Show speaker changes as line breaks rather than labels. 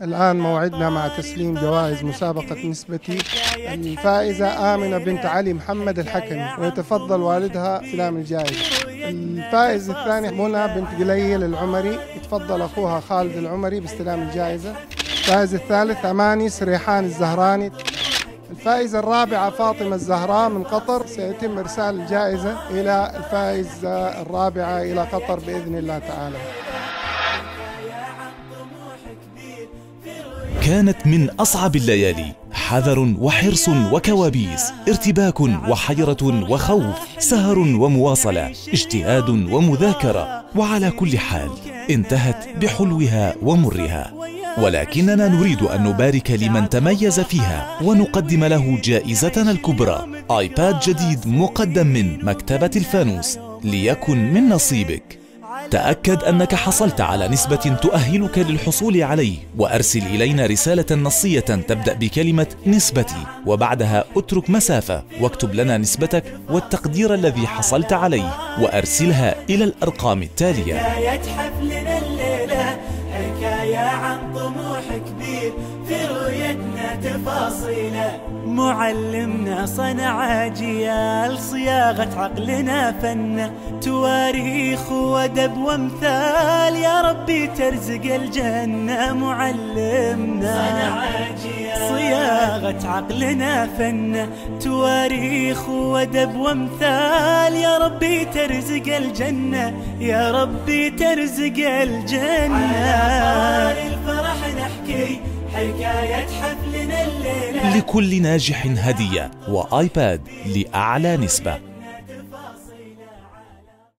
الآن موعدنا مع تسليم جوائز مسابقة نسبتي. الفائزة آمنة بنت علي محمد الحكمي، ويتفضل والدها استلام الجائزة. الفائز الثاني منى بنت قليل العمري، يتفضل أخوها خالد العمري باستلام الجائزة. الفائز الثالث أماني سريحان الزهراني. الفائزة الرابعة فاطمة الزهراء من قطر، سيتم إرسال الجائزة إلى الفائزة الرابعة إلى قطر بإذن الله تعالى.
كانت من أصعب الليالي، حذر وحرص وكوابيس، ارتباك وحيرة وخوف، سهر ومواصلة، اجتهاد ومذاكرة، وعلى كل حال انتهت بحلوها ومرها. ولكننا نريد أن نبارك لمن تميز فيها ونقدم له جائزتنا الكبرى، آيباد جديد مقدم من مكتبة الفانوس، ليكن من نصيبك. تأكد أنك حصلت على نسبة تؤهلك للحصول عليه، وأرسل إلينا رسالة نصية تبدأ بكلمة نسبتي، وبعدها اترك مسافة واكتب لنا نسبتك والتقدير الذي حصلت عليه، وأرسلها إلى الأرقام التالية.
حكاية حفلنا الليلة، حكاية عن طموح كبير، في رؤيتنا تفاصيله، معلمنا صنع أجيال، صياغة عقلنا فن، تواريخ وأدب وامثال، يا ربي ترزق الجنة. معلمنا صنع أجيال، صياغة عقلنا فن، تواريخ وأدب وامثال، يا ربي ترزق الجنة، يا ربي ترزق الجنة. على الفرح نحكي حكاية حفلنا الليلة،
لكل ناجح هدية، وآيباد لأعلى نسبة.